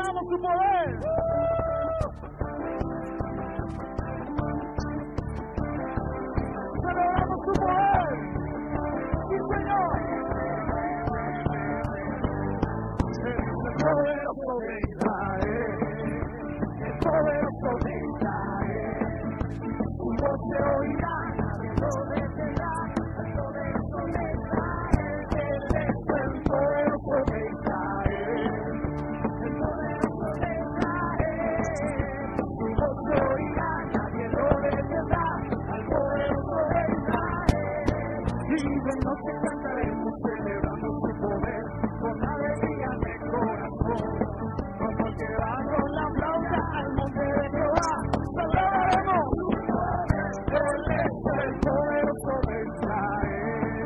Celebramos su poder. Celebramos su poder. Sí, Señor. El poderoso de Israel. El poderoso de Israel. Su voz se oirá, nadie lo detendrá. El poderoso de Israel. Él es el poderoso de Israel. El poderoso de Israel. Su voz se oirá, nadie lo detendrá. Al poderoso de Israel. Y de noche cantaremos, celebrando su poder, con alegría en el corazón. Como que damos la flauta al monte de Jehová, celebraremos. Él es el poderoso de Israel.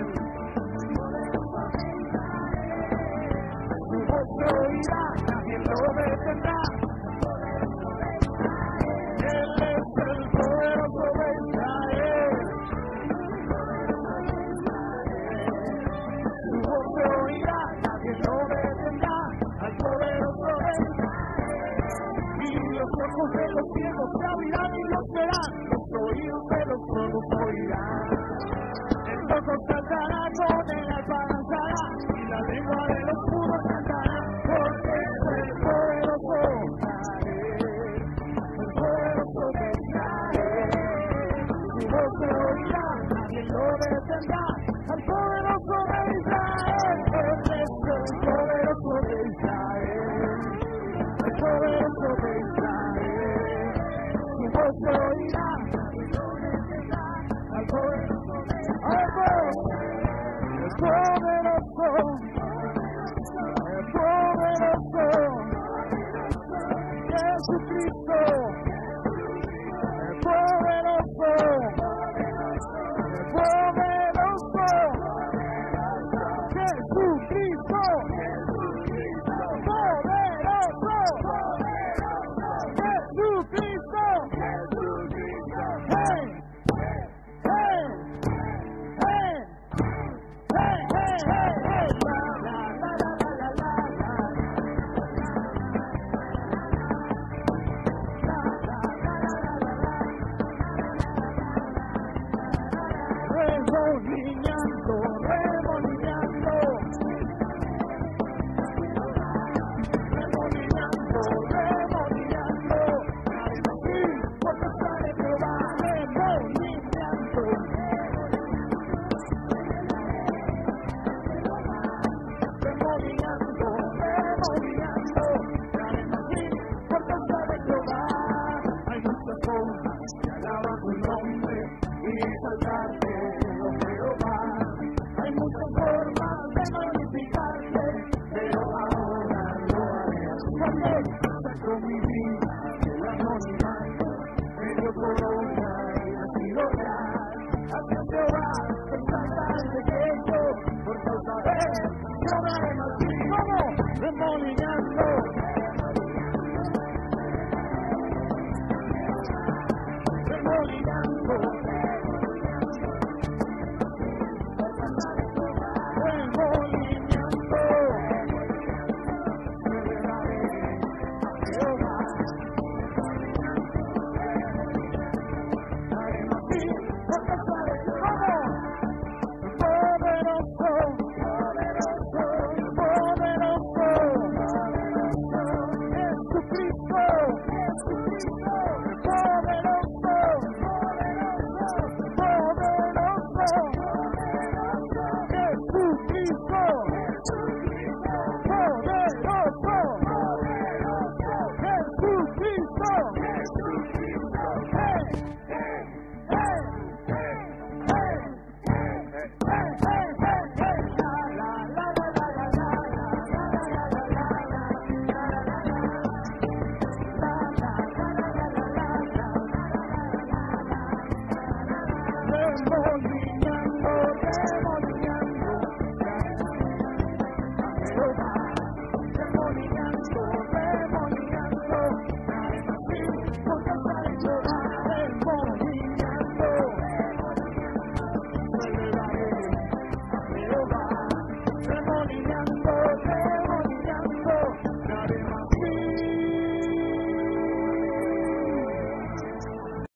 Su voz se oirá, nadie lo detendrá. Él es el poderoso de Israel. Su voz se oirá, nadie lo detendrá. Al poderoso de Israel. Y los ojos de los ciegos se abrirán y los verán. Los oídos de los sordos oirán. El loco saltará, con el alfa danzará. Y la lengua de los mudos cantará. Porque es el poderoso Israel. El poderoso de Israel. Su voz se oirá, nadie lo detendrá. Al poderoso de Israel. Él es el poderoso de Israel. El poderoso de Israel. Su voz se oirá, nadie lo detendrá. Al poderoso de Israel. El poderoso. El poderoso. Jesucristo. El poderoso. El poderoso. Jesucristo. Poderoso. Jesucristo. Hey. Hey. Hey. Hey, hey, hey, hey. La, la, la, la, la, la, la. Remolineando, remolineando. Remolineando, remolineando. Sí, porque sale Jehová, remolineando. Remolineando, remolineando. Sí, porque sale Jehová. Hay muchas cosas que alaban tu nombre y exaltarte, oh Jehová. Hay muchas formas de magnificarte, pero ahora lo haré así. Saco mi vida del anonimato, me dio corona y así lograr. Hacia Jehová, exalta el pequeño, por causa de él, yo me haré más feliz. ¿Cómo? Remolineando. Remolineando. Remolineando. Celebraré a Jehová.